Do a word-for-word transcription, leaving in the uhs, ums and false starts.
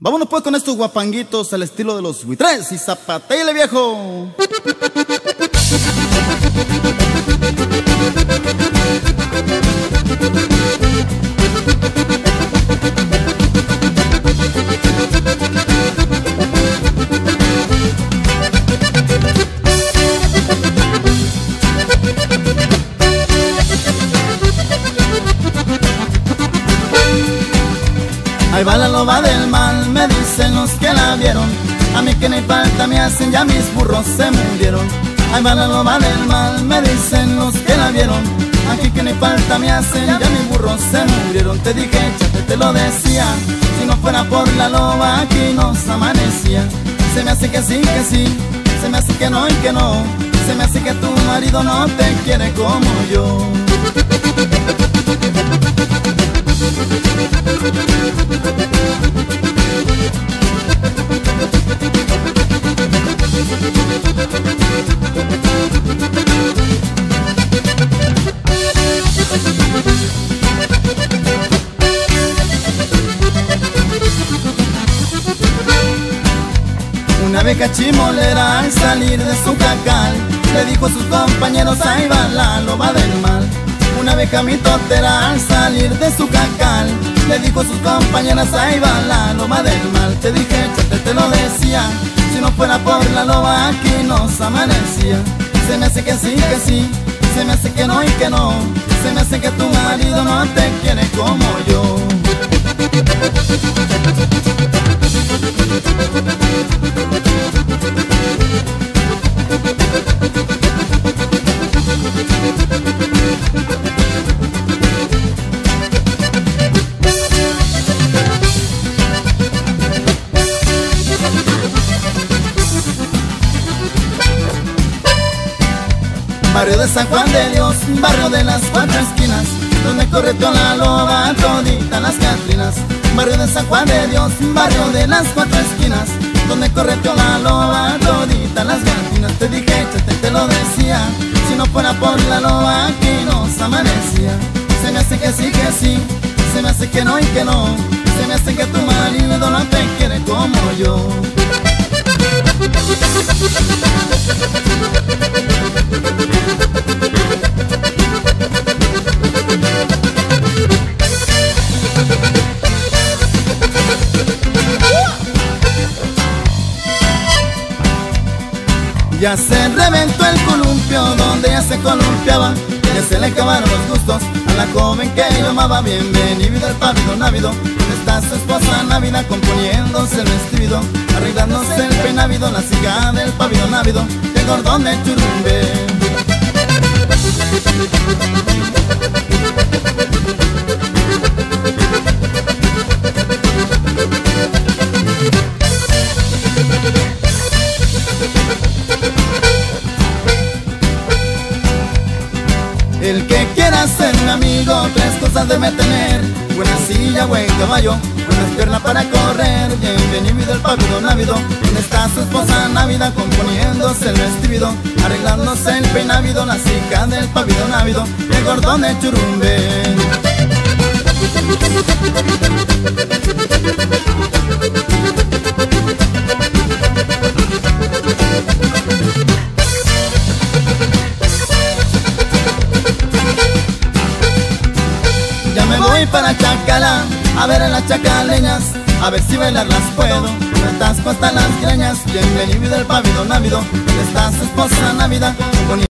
Vámonos pues con estos guapanguitos al estilo de los buitres y zapateile, viejo. Ahí va la loba del mal, me dicen los que la vieron. A mí que ni falta me hacen, ya mis burros se murieron. Ahí va la loba del mal, me dicen los que la vieron. Aquí que ni falta me hacen, ya mis burros se murieron. Te dije, échate, te lo decía. Si no fuera por la loba, aquí nos amanecía. Se me hace que sí, que sí. Se me hace que no y que no. Se me hace que tu marido no te quiere como yo. Una vieja chimolera al salir de su jacal le dijo a sus compañeros, ahí va la loba del mal. Una vieja mitotera al salir de su jacal le dijo a sus compañeras, ahí va la loba del mal. Te dije, échate, te lo decía. Si no fuera por la loba, aquí nos amanecía. Se me hace que sí, que sí. Se me hace que no y que no. Se me hace que tu marido no te quiere como yo. Barrio de San Juan de Dios, barrio de las cuatro esquinas, donde correteó la loba todita las catrinas. Barrio de San Juan de Dios, barrio de las cuatro esquinas, donde correteó la loba todita las catrinas. Te dije, échate, te lo decía. Si no fuera por la loba, aquí nos amanecía. Se me hace que sí, que sí. Se me hace que no y que no. Se me hace que tu marido no te quiere como yo. Ya se reventó el columpio donde ya se columpiaba. Ya se le acabaron los gustos a la joven que yo amaba. Bienvenido el pávido návido, donde está su esposa návida, componiéndose el vestido, arreglándose el peinávido, la hija del pávido návido, el gordón de Churumbe. El que quiera ser mi amigo, tres cosas debe tener: buena silla, buen caballo, buenas piernas para correr. Bienvenido el pávido návido, donde está su esposa návida, componiéndose el vestido, arreglándose el peinávido, la hija del pávido návido, el gordón de Churumbe. Voy para Chacala, a ver a las chacaleñas, a ver si bailarlas puedo. Me atasco hasta las greñas. Bienvenido el pávido návido, donde está su esposa návida.